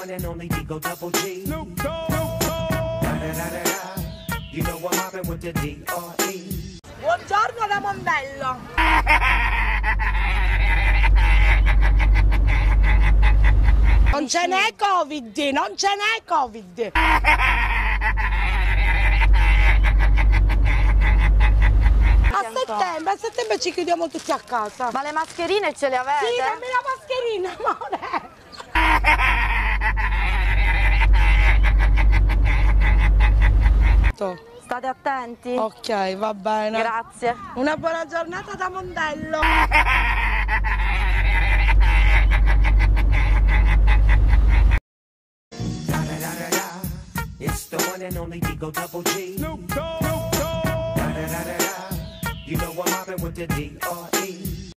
one and only Digo Double G. Snoop Dogg. Da-da-da-da-da. You know I'm mobbing with the D.R.E. Buongiorno da Mondello. Non ce n'è Covid, non ce n'è Covid. A settembre ci chiudiamo tutti a casa. Ma le mascherine ce le avete? Sì, dammi la mascherina, amore. State attenti. Ok, va bene. Grazie. Una buona giornata da Mondello. It's the one and only Digo Double G. Snoop Dogg. Da-da-da-da-da. You know I'm mobbing with the D.R.E.